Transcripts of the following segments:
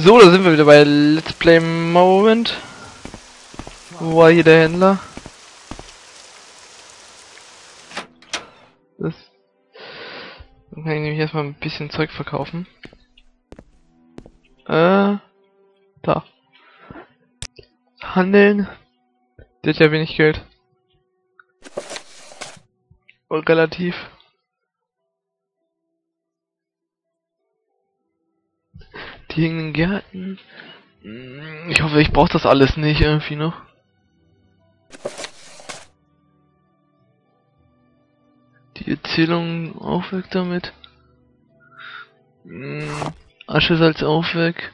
So, da sind wir wieder bei Let's Play Moment. Wo war hier der Händler? Das. Dann kann ich nämlich erstmal ein bisschen Zeug verkaufen. Da. Handeln. Der hat ja wenig Geld. Und relativ. Die hängenden Gärten. Ich hoffe, ich brauche das alles nicht irgendwie noch. Die Erzählung auch weg damit. Aschesalz auch weg.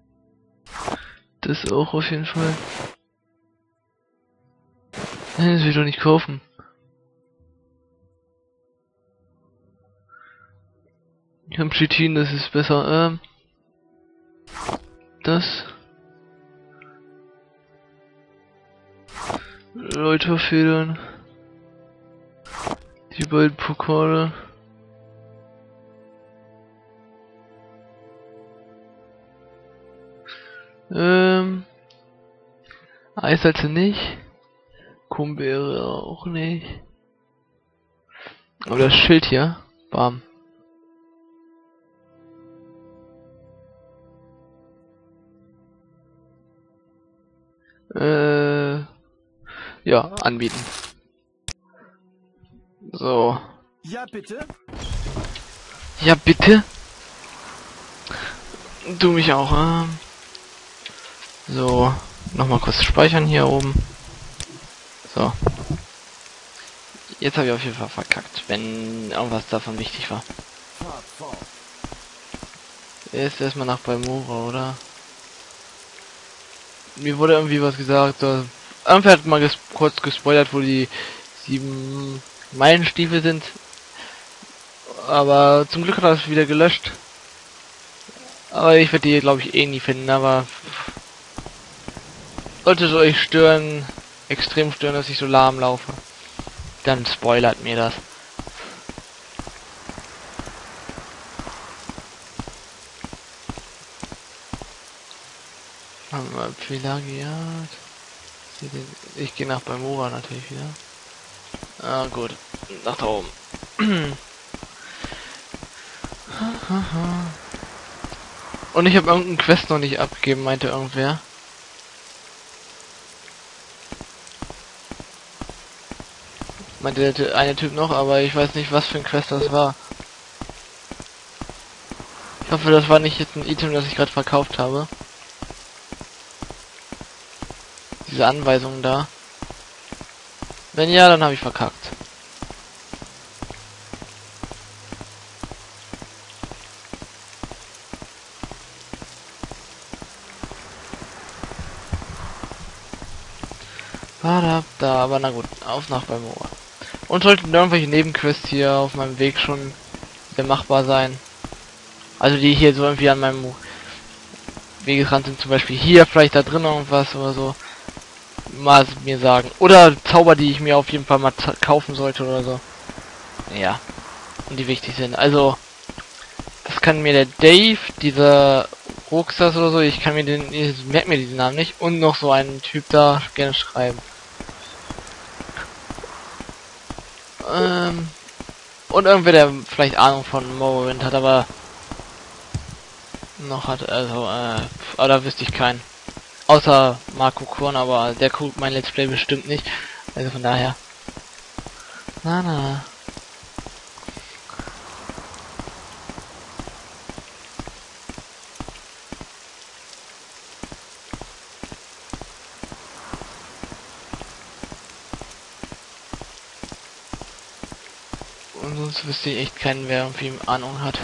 Das auch auf jeden Fall. Nein, das will ich doch nicht kaufen. Ich habe Chitin, das ist besser. Das. Läuterfedern. Die beiden Pokale. Eisalze nicht. Kumbeere auch nicht. Aber das Schild hier. Bam. Ja, anbieten. So. Ja, bitte? Ja, bitte? Du mich auch, So. Nochmal kurz speichern hier oben. So. Jetzt habe ich auf jeden Fall verkackt, wenn irgendwas davon wichtig war. Jetzt erstmal nach Balmora, oder? Mir wurde irgendwie was gesagt, irgendwer hat mal kurz gespoilert, wo die 7 Meilenstiefel sind. Aber zum Glück hat er es wieder gelöscht. Aber ich werde die, glaube ich, eh nie finden, aber sollte es euch stören, extrem stören, dass ich so lahm laufe, dann spoilert mir das. Haben wir Pelagiat. Ich gehe nach Balmora natürlich wieder. Ah gut, nach da oben. Und ich habe irgendeinen Quest noch nicht abgegeben, meinte irgendwer. Meinte der eine Typ noch, aber ich weiß nicht, was für ein Quest das war. Ich hoffe, das war nicht jetzt ein Item, das ich gerade verkauft habe. Diese Anweisungen da. Wenn ja, dann habe ich verkackt. Da, aber na gut, auf nach Balmora. Und sollten irgendwelche Nebenquests hier auf meinem Weg schon sehr machbar sein. Also die hier so irgendwie an meinem Wegesrand sind, zum Beispiel hier vielleicht da drin irgendwas oder so. Mal mir sagen. Oder Zauber, die ich mir auf jeden Fall mal kaufen sollte oder so. Ja. Und die wichtig sind. Also, das kann mir der Dave, dieser Roxas oder so, ich kann mir den, ich merke mir diesen Namen nicht, und noch so einen Typ da gerne schreiben. Und irgendwer, der vielleicht Ahnung von Morrowind hat, aber noch hat, also, aber da wüsste ich keinen. Außer Marco Korn, aber der guckt mein Let's Play bestimmt nicht. Also von daher. Na. Und sonst wüsste ich echt keinen, wer irgendwie Ahnung hat.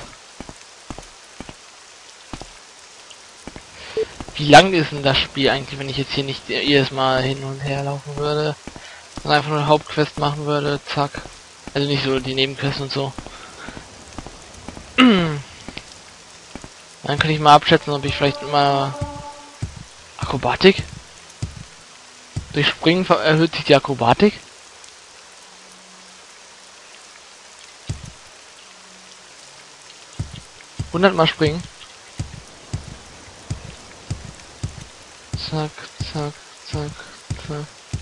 Wie lang ist denn das Spiel eigentlich, wenn ich jetzt hier nicht jedes Mal hin und her laufen würde? Und einfach nur Hauptquest machen würde, zack. Also nicht so die Nebenquests und so. Dann kann ich mal abschätzen, ob ich vielleicht mal Akrobatik? Durch Springen erhöht sich die Akrobatik? Mal springen. Zack, zack, zack, zack.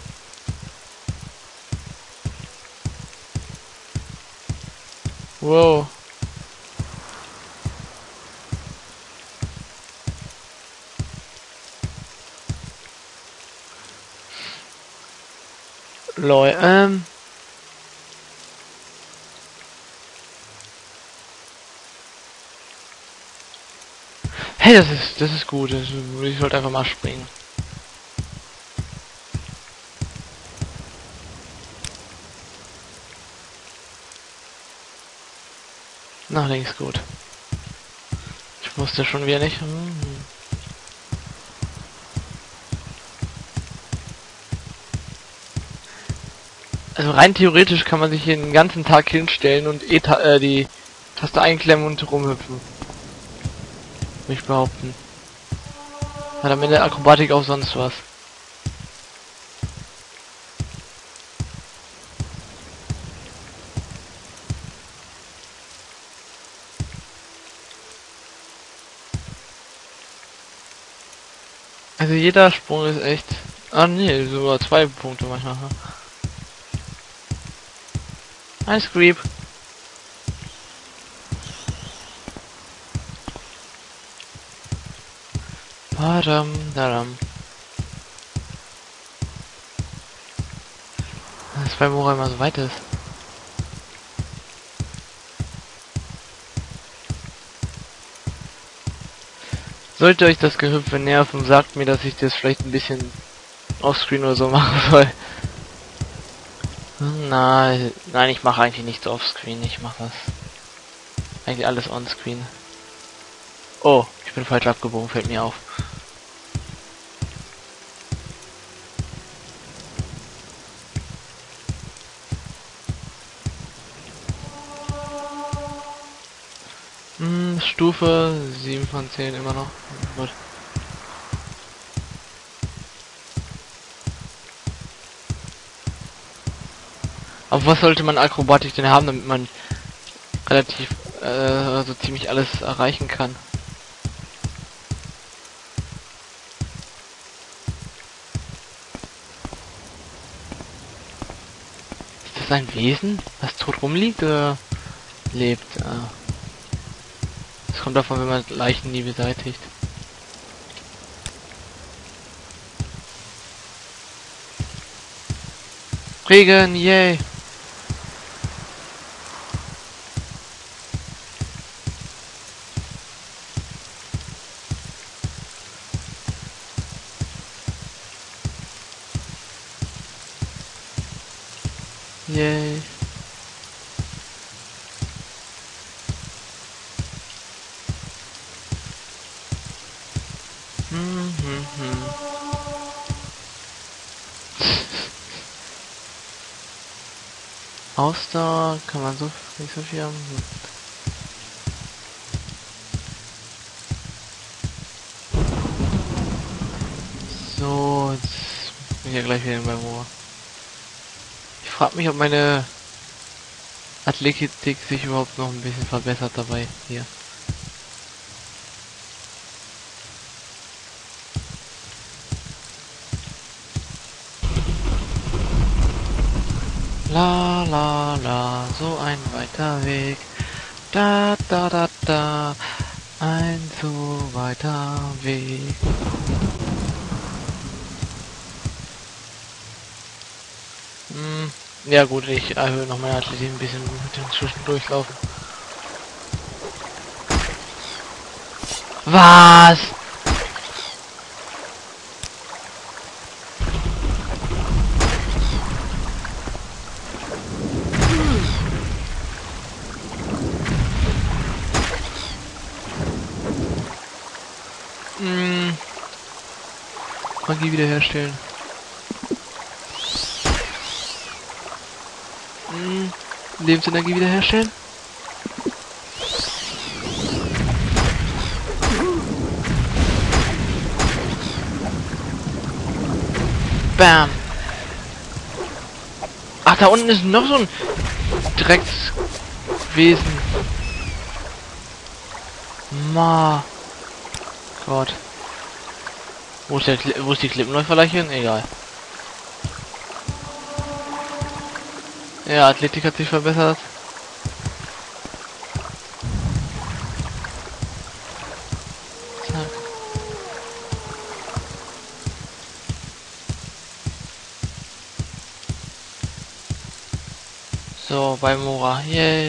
Wow. Lol, hey, das ist gut. Ich sollte einfach mal springen. Nach links gut. Ich wusste schon wieder nicht. Also rein theoretisch kann man sich hier den ganzen Tag hinstellen und die Taste einklemmen und rumhüpfen. Würde ich behaupten. Hat am Ende Akrobatik auch sonst was. Also jeder Sprung ist echt... Ah nee, sogar 2 Punkte manchmal. Ein Creep. Badam, dadam. Das bei Mora immer so weit ist. Sollte euch das Gehüpfe nerven, sagt mir, dass ich das vielleicht ein bisschen offscreen oder so machen soll. Nein, ich mache eigentlich nichts offscreen. Ich mache das eigentlich alles onscreen. Oh, ich bin falsch abgebogen, fällt mir auf. Stufe 7 von 10 immer noch. Gut. Aber was sollte man Akrobatik denn haben, damit man relativ so ziemlich alles erreichen kann? Ist das ein Wesen, was tot rumliegt oder lebt? Das kommt davon, wenn man Leichen nie beseitigt. Regen, yay! Yay! Ausdauer kann man so nicht so viel haben. So, jetzt bin ich ja gleich wieder beim Moor. Ich frage mich, ob meine Athletik sich überhaupt noch ein bisschen verbessert dabei hier. La la la, so ein weiter Weg. Da da da da, ein so weiter Weg. Ja gut, ich erhöhe noch meine Athletik ein bisschen mit dem Zwischendurchlaufen. Was? Magie wiederherstellen. Lebensenergie wiederherstellen. Bam. Ach, da unten ist noch so ein Dreckswesen. Ma. Gott. Wo ist die Klippenläuferleiche hin? Egal. Ja, Athletik hat sich verbessert. Zack. So, bei Mora. Yay.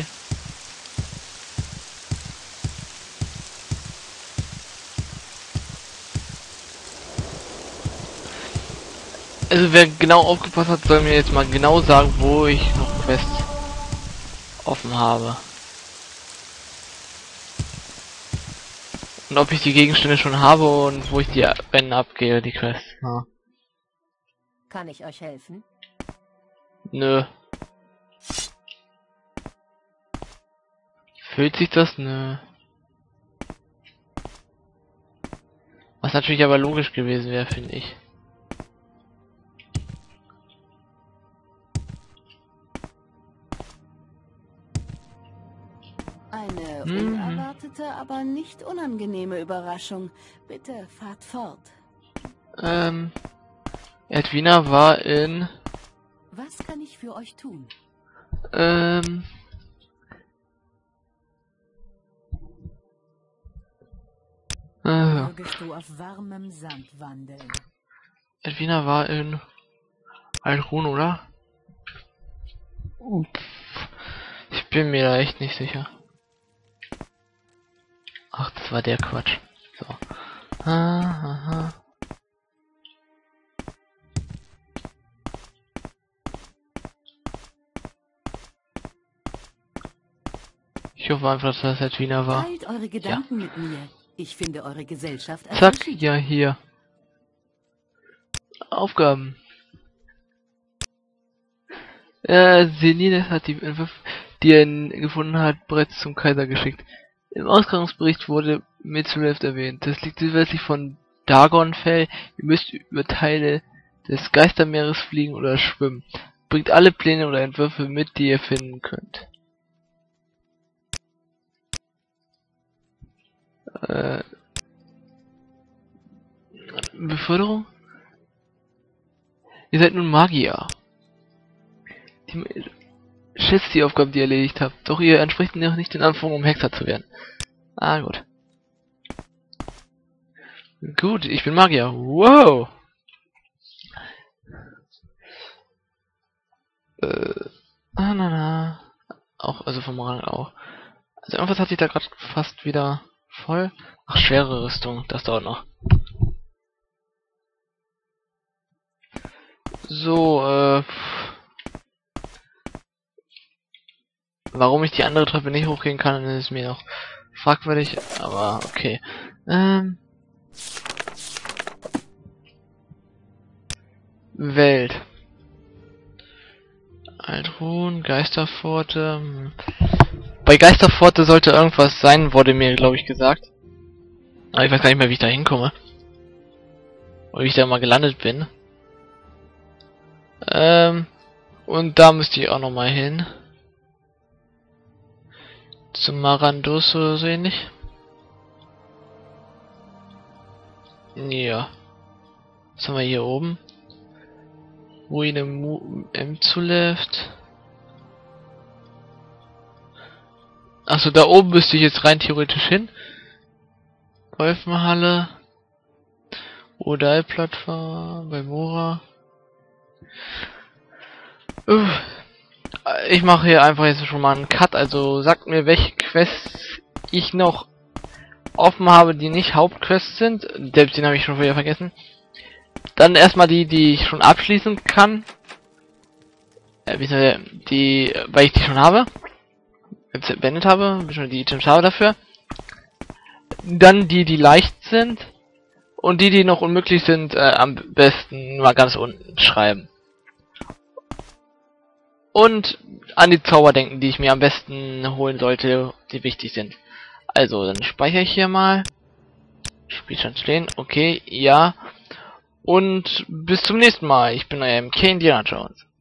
Also wer genau aufgepasst hat, soll mir jetzt mal genau sagen, wo ich noch Quests offen habe. Und ob ich die Gegenstände schon habe und wo ich die wenn abgehe, die Quests. Ja. Kann ich euch helfen? Nö. Fühlt sich das? Nö. Was natürlich aber logisch gewesen wäre, finde ich. Eine unerwartete, aber nicht unangenehme Überraschung. Bitte fahrt fort. Edwina war in, Was kann ich für euch tun? Mögest du auf warmem Sand wandeln? Edwina war in Altrun, oder? Ich bin mir da echt nicht sicher. Ach, das war der Quatsch. So. Aha. Ich hoffe einfach, dass das Edwina war. Teilt eure Gedanken mit mir. Ich finde eure Gesellschaft Zack, erfrischend. ja, hier. Aufgaben. Selines hat die Entwürfe, die er gefunden hat, bereits zum Kaiser geschickt. Im Ausgangsbericht wurde Mitzeleft erwähnt. Das liegt südwestlich von Dagonfell. Ihr müsst über Teile des Geistermeeres fliegen oder schwimmen. Bringt alle Pläne oder Entwürfe mit, die ihr finden könnt. Beförderung? Ihr seid nun Magier. Schätzt die Aufgaben, die ihr erledigt habt. Doch ihr entspricht noch nicht den Anforderungen, um Hexer zu werden. Ah, gut. Gut, ich bin Magier. Wow! Na. Auch, also vom Rang auch. Also irgendwas hat sich da gerade fast wieder voll. Ach, schwere Rüstung, das dauert noch. So, warum ich die andere Treppe nicht hochgehen kann, ist mir noch fragwürdig, aber okay. Welt. Altrun, Geisterpforte. Bei Geisterpforte sollte irgendwas sein, wurde mir, glaube ich, gesagt. Aber ich weiß gar nicht mehr, wie ich da hinkomme. Oder wie ich da mal gelandet bin. Und da müsste ich auch noch mal hin. Zum Marandos oder so ähnlich. Ja. Was haben wir hier oben? Ruine Mzuleft. Achso, da oben müsste ich jetzt rein theoretisch hin. Wolfenhalle. Odal-Plattform bei Mora. Ich mache hier einfach jetzt schon mal einen Cut, also sagt mir, welche Quests ich noch offen habe, die nicht Hauptquests sind. Selbst den habe ich schon wieder vergessen. Dann erstmal die ich schon abschließen kann. Weil ich die schon habe. Beendet habe, schon die Items habe dafür. Dann die leicht sind. Und die noch unmöglich sind, am besten mal ganz unten schreiben. Und an die Zauber denken, die ich mir am besten holen sollte, die wichtig sind. Also, dann speichere ich hier mal. Spielstand stehen, okay, ja. Und bis zum nächsten Mal. Ich bin euer MK Indiana Jones.